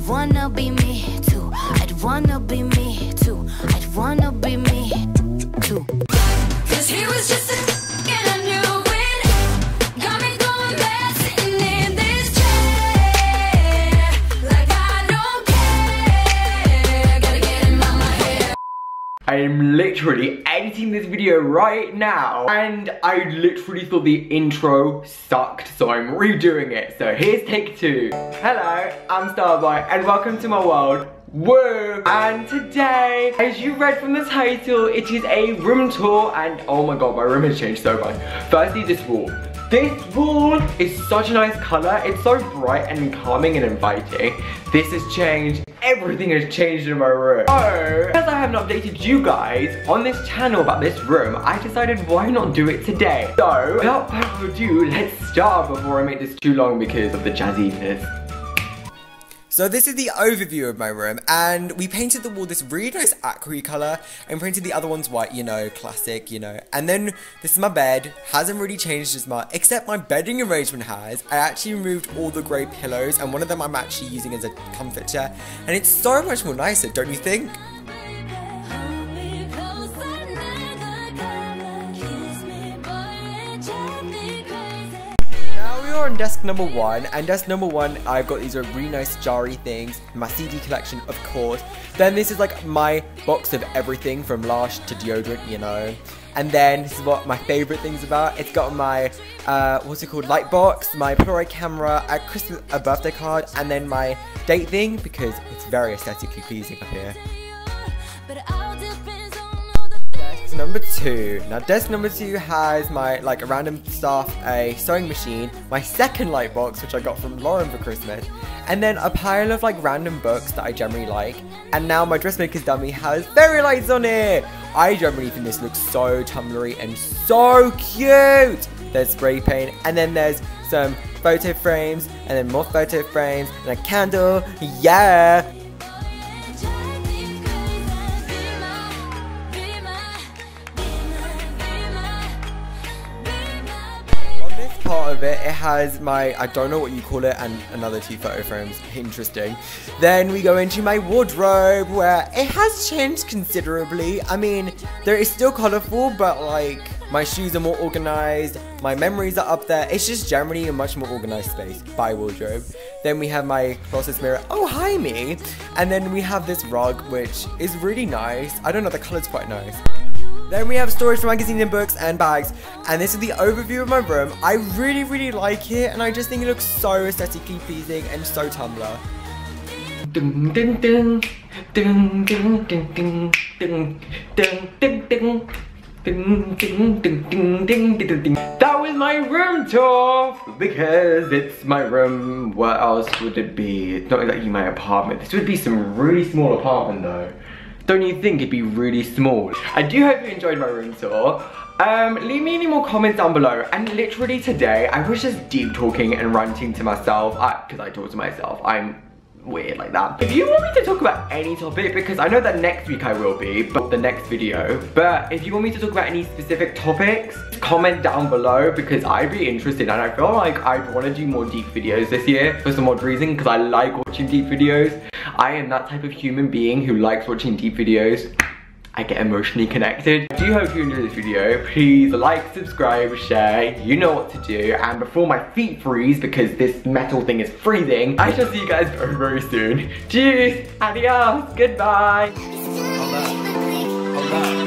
wanna be me too. I'd wanna be me too. I'd wanna be me too. Cause he was just a and I knew it. Got me going mad sitting in this chair. Like I don't care. Gotta get him out my hair. I am literally editing this video right now, and I literally thought the intro sucked, so I'm redoing it. So here's take 2. Hello, I'm Styleboy, and welcome to my world. Woo! And today, as you read from the title, it is a room tour, and oh my god, my room has changed so much. Firstly, this wall. This wall is such a nice color. It's so bright and calming and inviting. This has changed. Everything has changed in my room. So, because I haven't updated you guys on this channel about this room, I decided why not do it today. So, without further ado, let's start before I make this too long because of the jazziness. So this is the overview of my room, and we painted the wall this really nice aqua colour, and painted the other ones white, you know, classic, you know. And then this is my bed, hasn't really changed as much, except my bedding arrangement has. I actually removed all the grey pillows, and one of them I'm actually using as a comfort chair, and it's so much more nicer, don't you think? On desk number 1, and desk number 1 I've got these really nice jarry things, my CD collection of course. Then this is like my box of everything from Lush to deodorant, you know. And then this is what my favourite thing's about. It's got my what's it called, light box, my Polaroid camera, a birthday card, and then my date thing because it's very aesthetically pleasing up here. Desk number 2. Now desk number 2 has my like random stuff, a sewing machine, my second light box which I got from Lauren for Christmas, and then a pile of like random books that I generally like. And now my dressmaker's dummy has fairy lights on it. I generally think this looks so Tumblr-y and so cute. There's spray paint, and then there's some photo frames, and then more photo frames, and a candle. Yeah. Part of it, it has my, I don't know what you call it, and another 2 photo frames. Interesting. Then we go into my wardrobe, where it has changed considerably. I mean, there is still colourful, but like my shoes are more organised, my memories are up there. It's just generally a much more organised space by wardrobe. Then we have my closet mirror. Oh, hi me. And then we have this rug, which is really nice. I don't know, the colour's quite nice. Then we have storage for magazines and books and bags, and this is the overview of my room. I really like it, and I just think it looks so aesthetically pleasing and so Tumblr. That was my room tour, because it's my room. What else would it be? It's not exactly my apartment. This would be some really small apartment though. Don't you think it'd be really small? I do hope you enjoyed my room tour. Leave me any more comments down below. And literally today, I was just deep talking and ranting to myself. Because I talk to myself. I'm weird like that. If you want me to talk about any topic, because I know that next week I will be, but the next video. But if you want me to talk about any specific topics, comment down below, because I'd be interested. And I feel like I'd want to do more deep videos this year for some odd reason, because I like watching deep videos. I am that type of human being who likes watching deep videos. I get emotionally connected. I do hope you enjoyed this video. Please like, subscribe, share. You know what to do. And before my feet freeze, because this metal thing is freezing, I shall see you guys very soon. Cheers, adios, goodbye. Hold up.